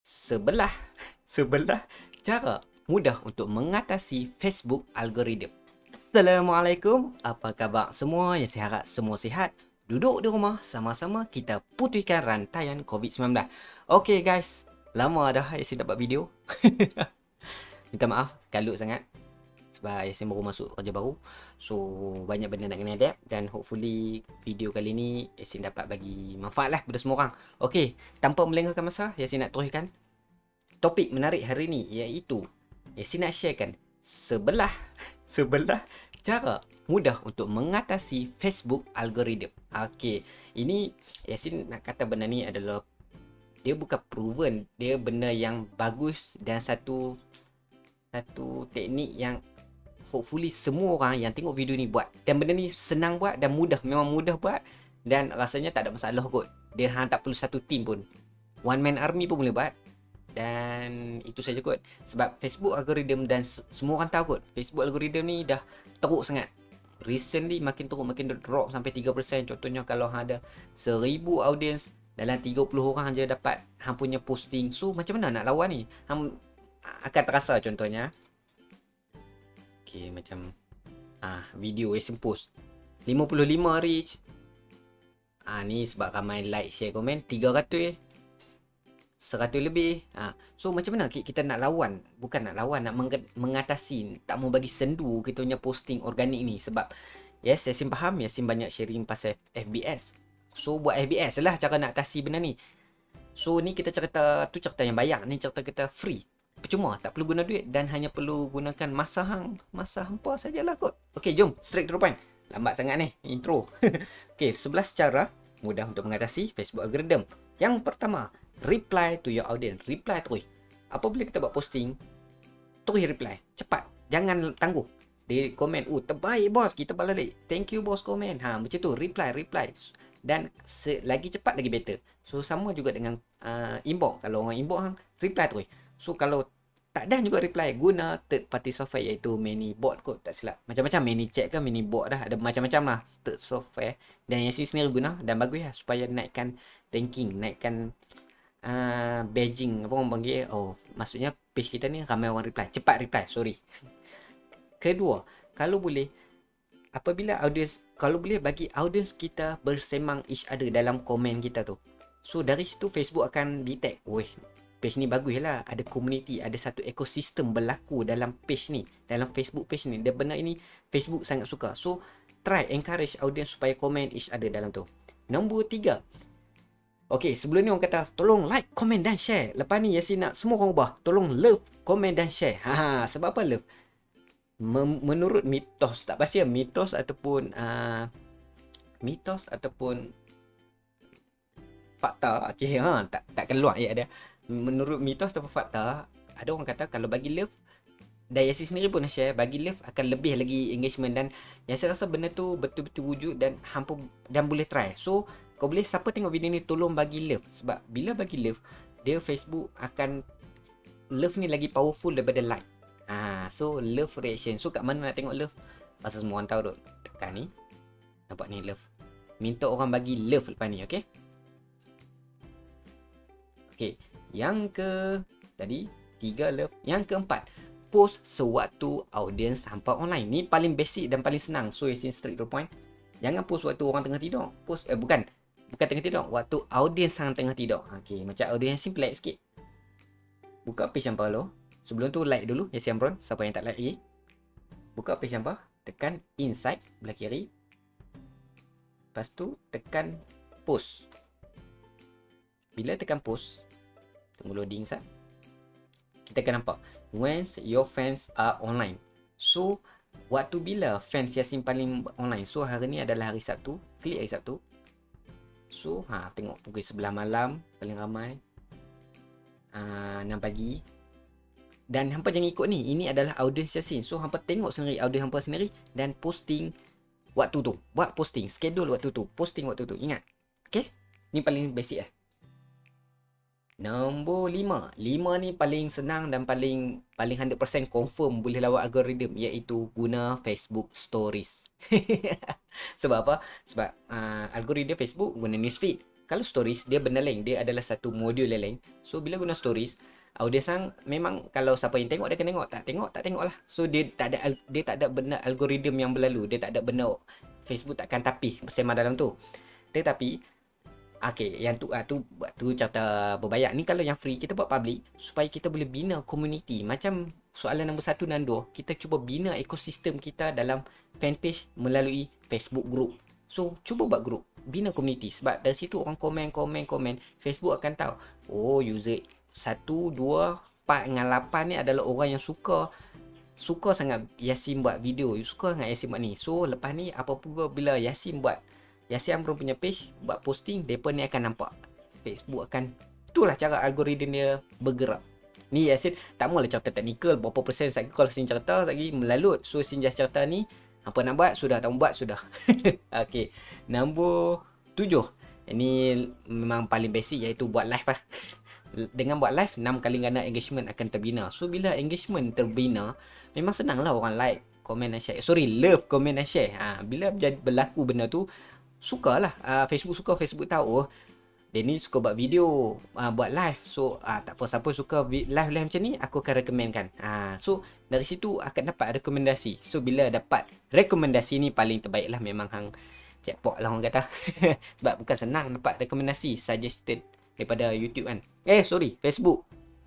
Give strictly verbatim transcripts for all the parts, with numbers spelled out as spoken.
Sebelah sebelah cara mudah untuk mengatasi Facebook algoritma. Assalamualaikum, apa khabar semua? Yang saya harap semua sihat. Duduk di rumah sama-sama kita putihkan rantaian covid sembilan belas. Okey guys, lama dah Yasin dapat video. Minta maaf, kalut sangat sebab Yasin baru masuk kerja baru. So banyak benda nak kena adapt dan hopefully video kali ni Yasin dapat bagi manfaat lah kepada semua orang. Okey, tanpa melengahkan masa, Yasin nak teruskan topik menarik hari ni, iaitu Yasin nak sharekan sebelah sebelah cara mudah untuk mengatasi Facebook algoritma. Okey, ini Yasin nak kata benda ni adalah dia bukan proven, dia benda yang bagus dan satu satu teknik yang hopefully semua orang yang tengok video ni buat. Dan benda ni senang buat dan mudah, memang mudah buat dan rasanya tak ada masalah kot. Dia hang tak perlu satu team pun. One man army pun boleh buat. Dan itu saja kot. Sebab Facebook algoritma dan semua orang tahu kot, Facebook algoritma ni dah teruk sangat. Recently makin teruk, makin drop sampai tiga peratus. Contohnya kalau hang ada seribu audience, dalam tiga puluh orang je dapat hang punya posting. So macam mana nak lawan ni? Hang akan terasa contohnya. Okay, macam ah video Yasin post lima puluh lima reach. Ah ni sebab ramai like, share, komen tiga ratus, seratus lebih. Ah so macam mana kita nak lawan? Bukan nak lawan, nak mengatasi, tak mau bagi sendu kita punya posting organik ni. Sebab yes, Yasin faham, Yasin banyak sharing pasal F B S. So buat F B S lah cara nak atasi benda ni. So ni kita cerita tu cerita yang bayar, ni cerita kita free. Percuma, tak perlu guna duit dan hanya perlu gunakan masa hang, masa hampa sajalah kot. Okey, jom straight to the point. Lambat sangat ni intro. Okey, sebelas cara mudah untuk mengatasi Facebook algoritma. Yang pertama, reply to your audience. Reply terus. Apabila kita buat posting, terus reply. Cepat. Jangan tangguh. Dia komen, "Oh, terbaik bos, kita balas balik. Thank you bos komen." Ha, macam tu, reply, reply. Dan lagi cepat lagi better. So sama juga dengan uh, inbox. Kalau orang inbox hang, reply terus. So kalau tak ada juga reply, guna third party software iaitu ManyBot kot, tak silap. Macam-macam, ManyChat ke ManyBot dah, ada macam-macam lah third software. Dan Yasin sendiri guna dan bagus lah supaya naikkan ranking, naikkan uh, badging, apa orang panggil. Oh, maksudnya page kita ni ramai orang reply, cepat reply, sorry. Kedua, kalau boleh, apabila audience, kalau boleh bagi audience kita bersemang each other dalam komen kita tu. So dari situ Facebook akan detect, weh, page ni bagus lah, ada community, ada satu ekosistem berlaku dalam page ni, dalam Facebook page ni. Dan benda ini Facebook sangat suka. So try encourage audience supaya komen each other dalam tu. Nombor tiga. Okay, sebelum ni orang kata tolong like, komen dan share. Lepas ni Yasin nak semua orang ubah, tolong love, komen dan share. Ha, sebab apa love? Mem menurut mitos, tak pasti mitos ataupun uh, mitos ataupun fakta. Okay, ha, tak tak keluar ya ada. Menurut mitos atau fakta, ada orang kata kalau bagi love, dan Yasin sendiri pun share, bagi love akan lebih lagi engagement. Dan Yasin rasa benda tu betul-betul wujud dan hampa dan boleh try. So kau boleh, siapa tengok video ni tolong bagi love. Sebab bila bagi love, dia Facebook akan, love ni lagi powerful daripada like. Ah, so love reaction. So kat mana nak tengok love? Pasal semua orang tahu duk. Tekan ni, nampak ni love. Minta orang bagi love lepas ni, okay? Okay, yang ke tadi tiga love. Yang keempat, post sewaktu audience hampa online. Ni paling basic dan paling senang. So Yasin straight to the point. Jangan post waktu orang tengah tidur. Post eh bukan, bukan tengah tidur, waktu audience hang tengah tidur. Okey, macam audience Yasin pelik sikit. Buka page hampa lo. Sebelum tu like dulu Yasin Amron, siapa yang tak like lagi. Buka page hampa, tekan inside belah kiri. Lepas tu tekan post. Bila tekan post, tunggu loading sat, kita akan nampak when your fans are online. So waktu bila fans Yasin paling online? So hari ni adalah hari Sabtu. Klik hari Sabtu. So ha, tengok pukul sebelas malam paling ramai, uh, enam pagi. Dan hampa jangan ikut ni, ini adalah audience Yasin. So hampa tengok sendiri audience hampa sendiri dan posting waktu tu. Buat posting, schedule waktu tu, posting waktu tu. Ingat, okay? Ni paling basic lah. Nombor lima. lima ni paling senang dan paling paling one hundred percent confirm boleh lawan algoritma, iaitu guna Facebook Stories. Sebab apa? Sebab uh, algoritma Facebook guna newsfeed. kalau stories dia benda lain, dia adalah satu modul yang lain. So bila guna stories, audiens hang memang kalau siapa yang tengok dia kena tengok, tak tengok tak tengok lah. So dia tak ada dia tak ada benda algoritma yang berlalu, dia tak ada benda Facebook takkan tapih bersama dalam tu. Tetapi okey, yang tu ah, tu buat tu cerita berbayar. Ni kalau yang free kita buat public supaya kita boleh bina community. Macam soalan nombor satu dan dua, kita cuba bina ekosistem kita dalam fanpage melalui Facebook group. So, cuba buat group, bina community. Sebab dari situ orang komen, komen, komen. Facebook akan tahu, oh user satu, dua, empat dengan lapan ni adalah orang yang suka suka sangat Yasin buat video, suka sangat Yasin buat ni. So, lepas ni apa-apa bila Yasin buat Yasin Amron punya page buat posting, mereka ni akan nampak. Facebook akan, itulah cara algoritma dia bergerak. Ni Yasin tak maulah cerita teknikal berapa persen lagi kalau Yasin cerita lagi melalut. So Yasin just cerita ni, apa nak buat sudah, tak buat sudah. Okey, nombor tujuh. Ini memang paling basic, iaitu buat live lah. Dengan buat live, enam kali ganda engagement akan terbina. So bila engagement terbina, memang senang lah orang like, komen dan share. Sorry, love, komen dan share. Ha, bila berlaku benda tu, sukalah uh, Facebook suka, Facebook tahu oh, dia ni suka buat video, uh, buat live. So uh, tak apa, siapa suka live-live macam ni, aku akan recommendkan. uh, So dari situ akan dapat rekomendasi. So bila dapat rekomendasi ni paling terbaik lah, memang hang jackpot lah orang kata. Sebab bukan senang dapat rekomendasi suggested daripada YouTube kan. Eh sorry, Facebook.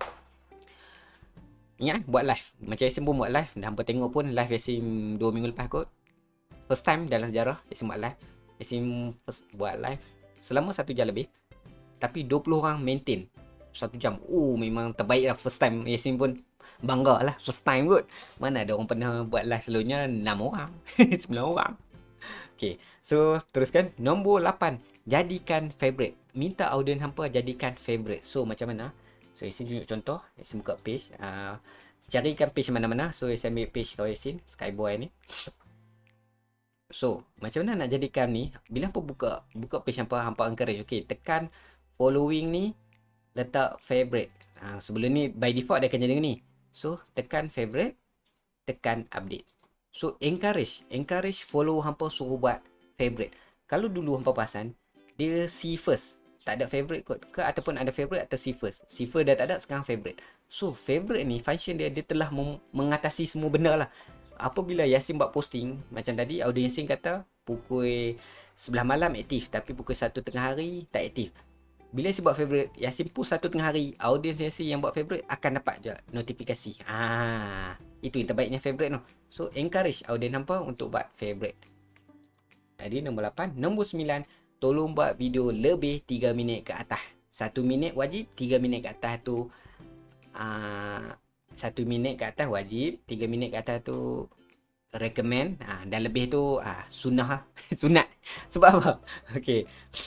Ingat buat live. Macam Yasin pun buat live. Dah hampa tengok pun live Yasin dua minggu lepas kot. First time dalam sejarah Yasin buat live. Yasin buat live selama satu jam lebih, tapi dua puluh orang maintain satu jam. Oh memang terbaik lah first time. Yasin pun bangga lah first time kot. Mana ada orang pernah buat live selalunya enam orang sembilan orang. Okay, so teruskan nombor lapan, jadikan favorite. Minta audiens hampa jadikan favorite. So macam mana? So Yasin tunjuk contoh. Yasin buka page, uh, carikan page mana-mana. So Yasin ambil page kau Yasin Skyboy ni. So, macam mana nak jadikan ni? Bila hampa buka buka page hampa, hampa encourage, okey, tekan following ni, letak favorite. Ha, sebelum ni by default dia akan jadi ni. So, tekan favorite, tekan update. So, encourage, encourage follow hampa suruh buat favorite. Kalau dulu hampa perasan, dia see first, tak ada favorite kot, ke ataupun ada favorite atau see first. See first dah tak ada, sekarang favorite. So, favorite ni function dia dia telah mengatasi semua benda lah. Apabila Yasin buat posting macam tadi, audiens Yasin kata pukul sebelas malam aktif, tapi pukul satu tengah hari tak aktif. Bila Yasin buat favorite, Yasin post satu tengah hari, audiens Yasin yang buat favorite akan dapat je notifikasi. Ah, itu yang terbaiknya favorite tu. So encourage audiens hampa untuk buat favorite. Tadi nombor lapan. Nombor sembilan, tolong buat video lebih tiga minit ke atas. satu minit wajib, tiga minit ke atas tu ah satu minit ke atas wajib, tiga minit ke atas tu recommend, ha, dan lebih tu ha, sunnah lah. Sunat. Sebab apa? Okey.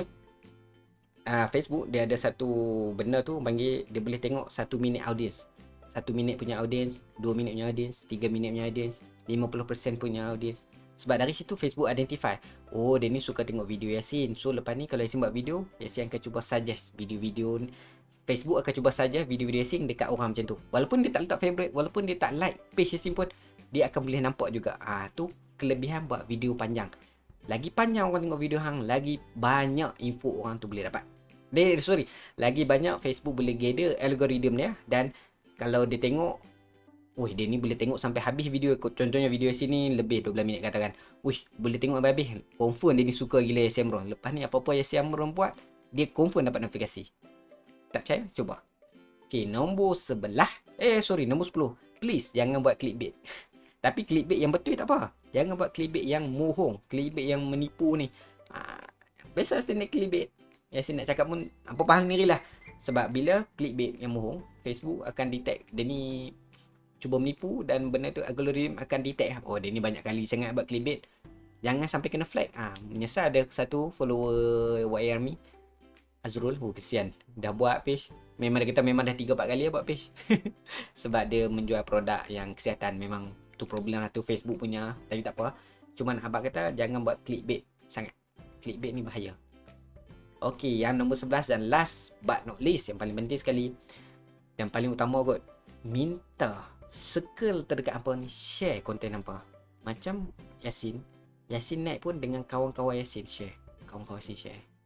Ha, Facebook dia ada satu benda tu panggil, dia boleh tengok satu minit audience. Satu minit punya audience, dua minit punya audience, tiga minit punya audience, lima puluh peratus punya audience. Sebab dari situ Facebook identify, oh dia ni suka tengok video Yasin. So lepas ni kalau Yasin buat video, Yasin akan cuba suggest video-video ni. Facebook akan cuba saja video-video Yasin dekat orang macam tu. Walaupun dia tak letak favorite, walaupun dia tak like page Yasin pun, dia akan boleh nampak juga. Ah, tu kelebihan buat video panjang. Lagi panjang orang tengok video hang, lagi banyak info orang tu boleh dapat. Dia, sorry, lagi banyak Facebook boleh gather algoritma dia. Dan kalau dia tengok, wih dia ni boleh tengok sampai habis video. Contohnya video Yasin ni lebih dua belas minit katakan. Wih, boleh tengok sampai habis. Confirm dia ni suka gila Yasin Amron. Lepas ni apa-apa Yasin Amron buat, dia confirm dapat notifikasi. Tak percaya? Cuba. Okay, nombor sebelah. Eh, sorry, nombor sepuluh. Please, jangan buat clickbait. Tapi clickbait yang betul tak apa. Jangan buat clickbait yang mohong. Clickbait yang menipu ni. Ha, biasa saya nak clickbait. Yang saya nak cakap pun, apa pahal sendiri lah. Sebab bila clickbait yang mohong, Facebook akan detect dia ni cuba menipu, dan benda tu algoritma akan detect. Oh, dia ni banyak kali sangat buat clickbait. Jangan sampai kena flag. Ha, menyesal ada satu follower Y R M I. Azrul, oh kesian. Dah buat page. Memang dia kata memang dah tiga empat kali lah buat page. Sebab dia menjual produk yang kesihatan. Memang tu problem lah tu Facebook punya. Tapi tak apa. Cuman abang kata jangan buat clickbait sangat. Clickbait ni bahaya. Okey, yang nombor sebelas dan last but not least, yang paling penting sekali, yang paling utama kot, minta circle terdekat hampa ni share konten hampa. Macam Yasin. Yasin naik pun dengan kawan-kawan Yasin share. Kawan-kawan Yasin share.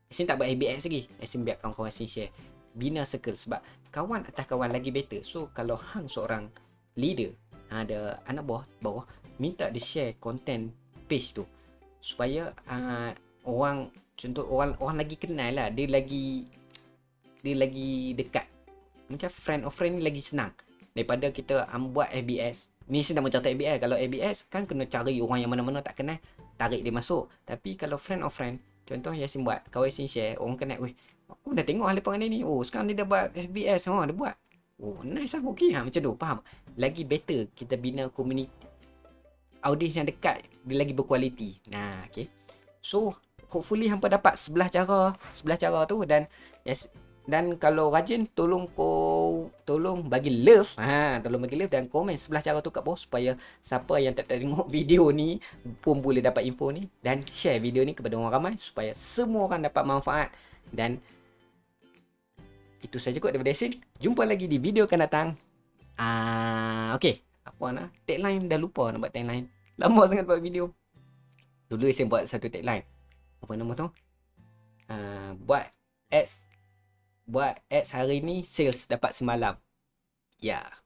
Yasin tak buat A B S lagi. Yasin biar kawan-kawan Yasin share. Bina circle sebab kawan atas kawan lagi better. So kalau hang seorang leader, ada anak bawah bawah minta dia share content page tu supaya uh, orang, contoh orang orang lagi kenal lah, dia lagi dia lagi dekat. Macam friend of friend ni lagi senang daripada kita um, buat A B S. Ni saya nak mencerita A B S. Kalau A B S kan kena cari orang yang mana-mana tak kenal, tarik dia masuk. Tapi kalau friend of friend, contoh Yasin buat, kawan Yasin share, orang kenal, weh, aku dah tengok ahli pengadil ni. Oh, sekarang dia dah buat F B S. Oh, dia buat. Oh, nice lah. Okay, ha, macam tu. Faham? Lagi better kita bina community, audience yang dekat, dia lagi berkualiti. Nah, okay. So, hopefully hampa dapat sebelah cara, sebelah cara tu. Dan yes, dan kalau rajin, tolong kau tolong bagi love, ha, tolong bagi love dan komen sebelah cara tu kat bawah supaya siapa yang tak tengok video ni pun boleh dapat info ni, dan share video ni kepada orang ramai supaya semua orang dapat manfaat. Dan itu saja kot daripada Yasin. Jumpa lagi di video akan datang. Ah, okey. Apa nak? Tagline dah lupa nak buat tagline. Lama sangat buat video. Dulu Yasin buat satu tagline. Apa nama tu? Uh, buat ads buat ads hari ni, sales dapat semalam. Ya. Yeah.